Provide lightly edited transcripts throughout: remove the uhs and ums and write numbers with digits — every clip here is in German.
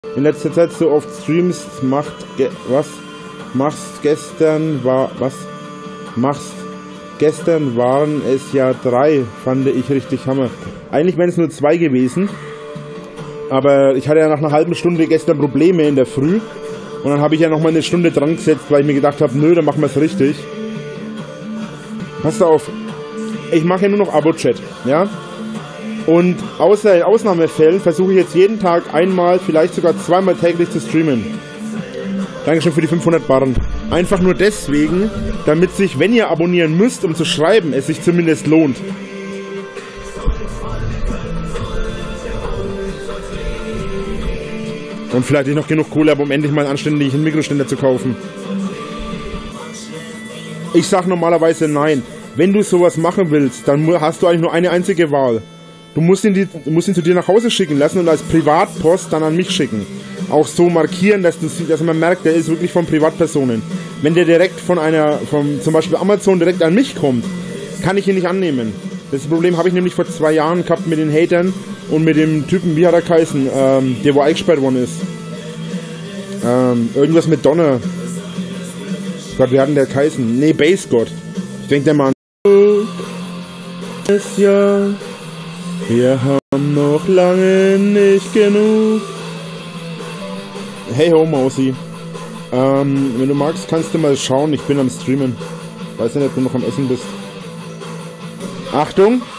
in letzter Zeit so oft Streams Gestern waren es ja 3, fand ich richtig Hammer. Eigentlich wären es nur 2 gewesen. Aber ich hatte ja nach einer halben Stunde gestern Probleme in der Früh. Und dann habe ich ja noch mal eine Stunde dran gesetzt, weil ich mir gedacht habe, nö, dann machen wir es richtig. Passt auf, ich mache ja nur noch Abo-Chat, ja? Und außer in Ausnahmefällen versuche ich jetzt jeden Tag einmal, vielleicht sogar 2-mal täglich zu streamen. Dankeschön für die 500 Barren. Einfach nur deswegen, damit sich, wenn ihr abonnieren müsst, um zu schreiben, es sich zumindest lohnt. Und vielleicht ich noch genug Kohle habe, um endlich mal einen anständigen Mikroständer zu kaufen. Ich sag normalerweise nein. Wenn du sowas machen willst, dann hast du eigentlich nur eine einzige Wahl. Du musst ihn zu dir nach Hause schicken lassen und als Privatpost dann an mich schicken. Auch so markieren, dass man merkt, der ist wirklich von Privatpersonen. Wenn der direkt von zum Beispiel Amazon direkt an mich kommt, kann ich ihn nicht annehmen. Das Problem habe ich nämlich vor 2 Jahren gehabt mit den Hatern und mit dem Typen, wie hat er geheißen, der wo eingesperrt worden ist. Irgendwas mit Donner. Gott, wie hat denn der geheißen? Nee, Base God. Ich denke der mal an. Ja, wir haben noch lange nicht genug. Hey ho, Mausi. Wenn du magst, kannst du mal schauen. Ich bin am Streamen. Weiß nicht, ob du noch am Essen bist. Achtung!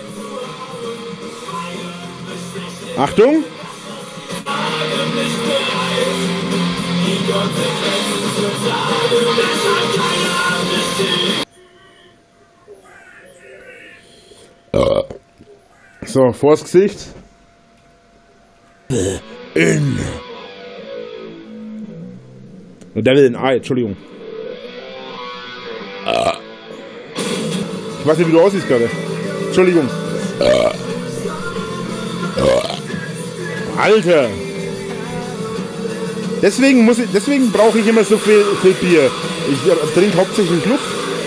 Achtung! So, vors Gesicht. In. Devil in Eye, Entschuldigung. Ich weiß nicht, wie du aussiehst gerade. Entschuldigung. Alter! Deswegen brauche ich immer so viel Bier. Ich trinke hauptsächlich Luft.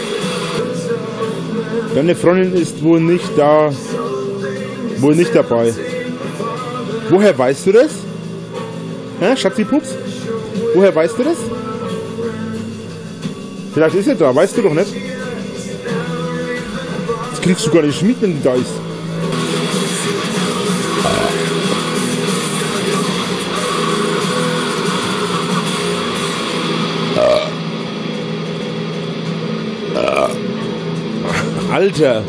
Deine Freundin ist wohl nicht da. Wohl nicht dabei. Woher weißt du das? Hä, Schatzi-Pups? Woher weißt du das? Vielleicht ist er da, weißt du doch nicht. Das kriegst du gar nicht mit, wenn die da ist. Alter!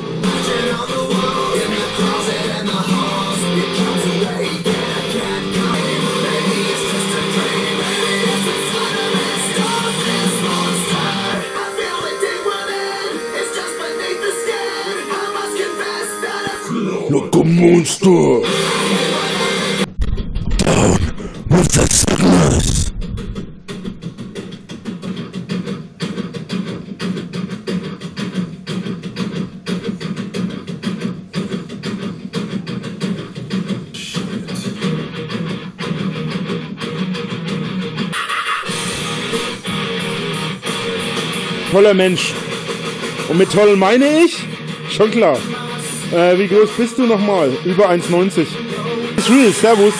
Look a monster! Down with the sickness! Toller Mensch. Und mit toll meine ich? Schon klar. Wie groß bist du nochmal? Über 1,90. Ist real, servus.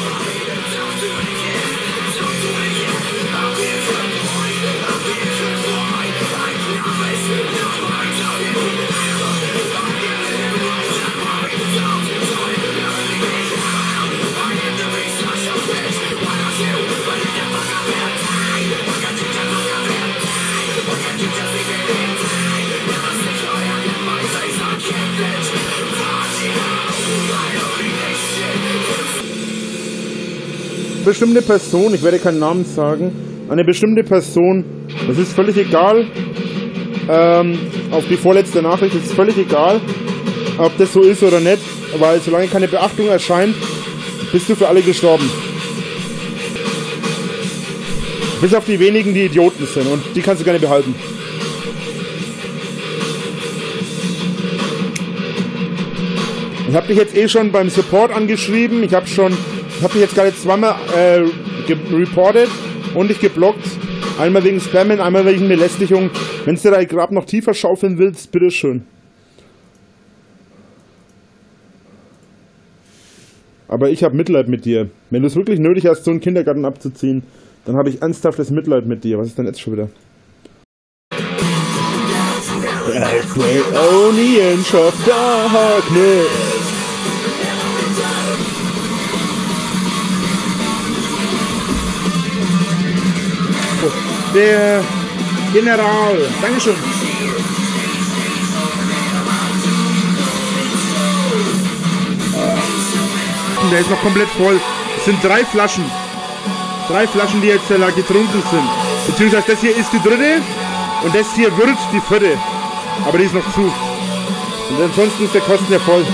Bestimmte Person, ich werde keinen Namen sagen, eine bestimmte Person, das ist völlig egal, auf die vorletzte Nachricht ist es völlig egal, ob das so ist oder nicht, weil solange keine Beachtung erscheint, bist du für alle gestorben. Bis auf die wenigen, die Idioten sind, und die kannst du gerne behalten. Ich habe dich jetzt eh schon beim Support angeschrieben, ich habe dich jetzt gerade 2-mal reportet und dich geblockt. Einmal wegen Spammen, einmal wegen Belästigung. Wenn du dein Grab noch tiefer schaufeln willst, bitteschön. Aber ich habe Mitleid mit dir. Wenn du es wirklich nötig hast, so einen Kindergarten abzuziehen, dann habe ich ernsthaftes Mitleid mit dir. Was ist denn jetzt schon wieder? Only inch of darkness. Der General. Dankeschön. Der ist noch komplett voll. Es sind 3 Flaschen. 3 Flaschen, die jetzt getrunken sind. Beziehungsweise das hier ist die 3. und das hier wird die 4. Aber die ist noch zu. Und ansonsten ist der Kosten ja voll.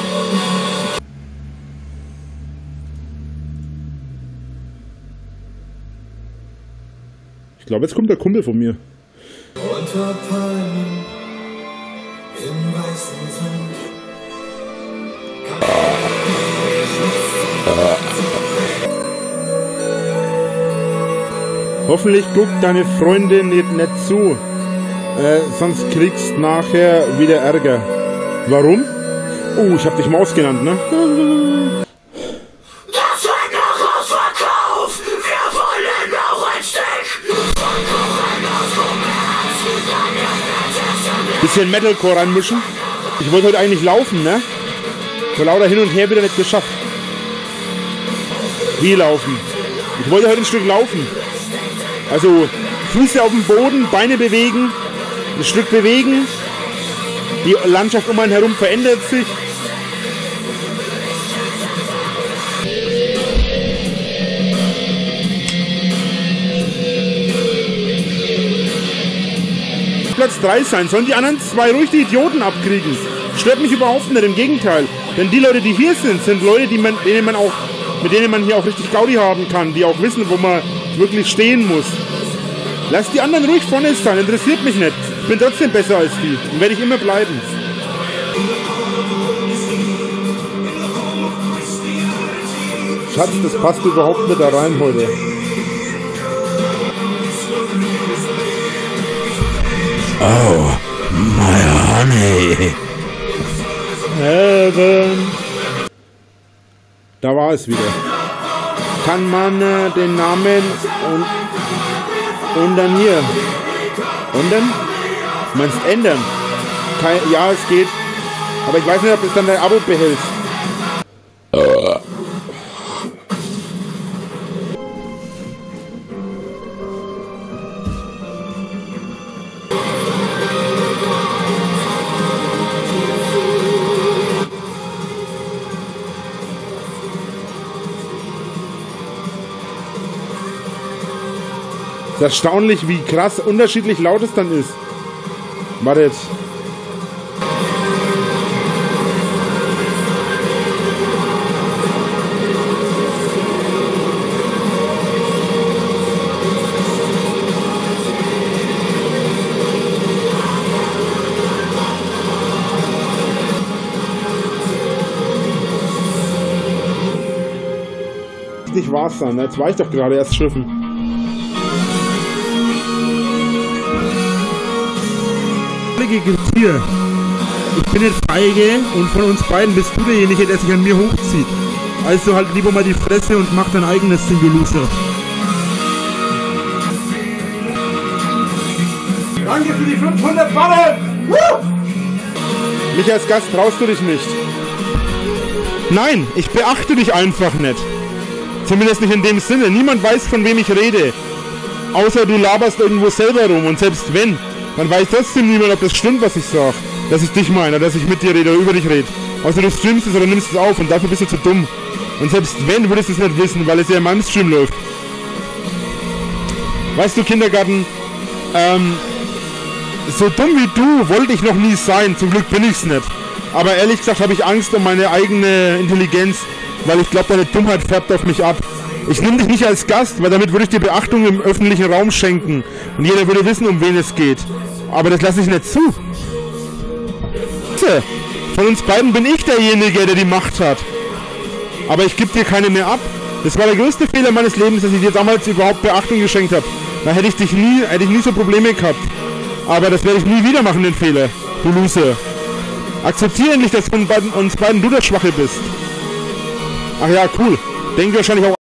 Ich glaube, jetzt kommt der Kumpel von mir. Unter Palmen im weißen Sand. Hoffentlich guckt deine Freundin nicht zu. Sonst kriegst nachher wieder Ärger. Warum? Oh, ich hab dich Maus genannt, ne? Das wird noch Ausverkauf! Wir wollen noch ein Stück! Bisschen Metalcore reinmischen. Ich wollte heute eigentlich laufen, ne? Vor lauter hin und her wieder nicht geschafft. Wie laufen? Ich wollte heute ein Stück laufen. Also Füße auf dem Boden, Beine bewegen, ein Stück bewegen. Die Landschaft um einen herum verändert sich. Platz 3 sein. Sollen die anderen 2 ruhig die Idioten abkriegen? Stört mich überhaupt nicht, im Gegenteil. Denn die Leute, die hier sind Leute, mit denen man hier auch richtig Gaudi haben kann, die auch wissen, wo man wirklich stehen muss. Lass die anderen ruhig vorne sein, interessiert mich nicht. Ich bin trotzdem besser als die und werde ich immer bleiben. Schatz, das passt überhaupt nicht da rein heute. Oh, my honey. Heaven. Da war es wieder. Kann man den Namen und dann hier. Und dann? Du meinst ändern? Ja, es geht. Aber ich weiß nicht, ob du dann dein Abo behältst. Es ist erstaunlich, wie krass unterschiedlich laut es dann ist. Wartet. Nicht wahr sein, jetzt war ich doch gerade erst schiffen. Tier. Ich bin nicht feige und von uns beiden bist du derjenige, der sich an mir hochzieht. Also halt lieber mal die Fresse und mach dein eigenes Ding, du Loser. Danke für die 500 Ballen! Mich als Gast traust du dich nicht. Nein, ich beachte dich einfach nicht. Zumindest nicht in dem Sinne. Niemand weiß, von wem ich rede. Außer du laberst irgendwo selber rum. Und selbst wenn, dann weiß trotzdem niemand, ob das stimmt, was ich sage. Dass ich dich meine, dass ich mit dir rede oder über dich rede. Außer du streamst es oder nimmst es auf und dafür bist du zu dumm. Und selbst wenn, würdest du es nicht wissen, weil es ja in meinem Stream läuft. Weißt du, Kindergarten, so dumm wie du wollte ich noch nie sein. Zum Glück bin ich's nicht. Aber ehrlich gesagt habe ich Angst um meine eigene Intelligenz, weil ich glaube, deine Dummheit färbt auf mich ab. Ich nehme dich nicht als Gast, weil damit würde ich dir Beachtung im öffentlichen Raum schenken. Und jeder würde wissen, um wen es geht. Aber das lasse ich nicht zu. Von uns beiden bin ich derjenige, der die Macht hat. Aber ich gebe dir keine mehr ab. Das war der größte Fehler meines Lebens, dass ich dir damals überhaupt Beachtung geschenkt habe. Da hätte ich nie so Probleme gehabt. Aber das werde ich nie wieder machen, den Fehler. Du Loser. Akzeptiere endlich, dass von uns beiden du der Schwache bist. Ach ja, cool. Denkt wahrscheinlich auch